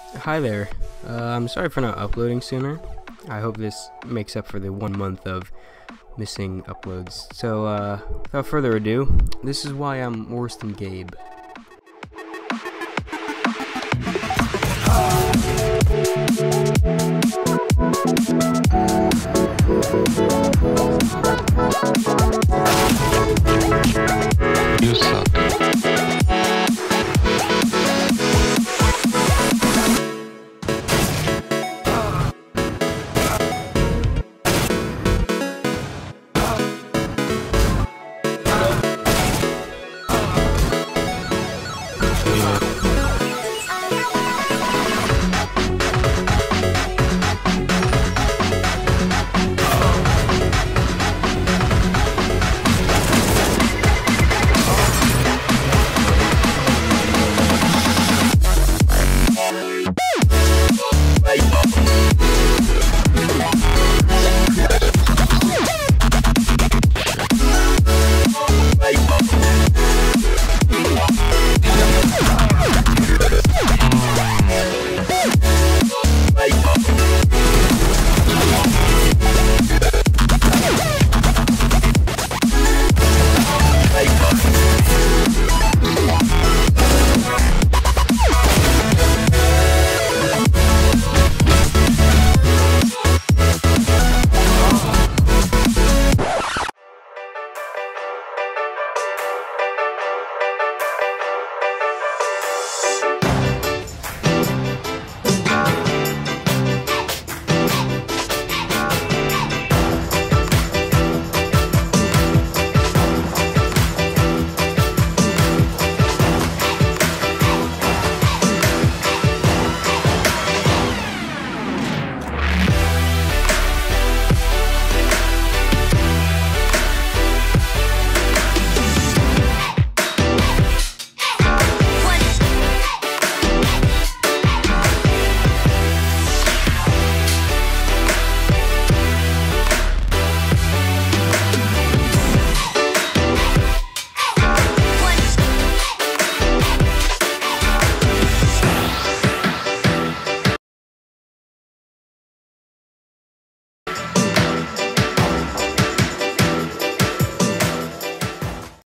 Hi there. I'm sorry for not uploading sooner. I hope this makes up for the 1 month of missing uploads. So, without further ado, this is why I'm worse than Gabe.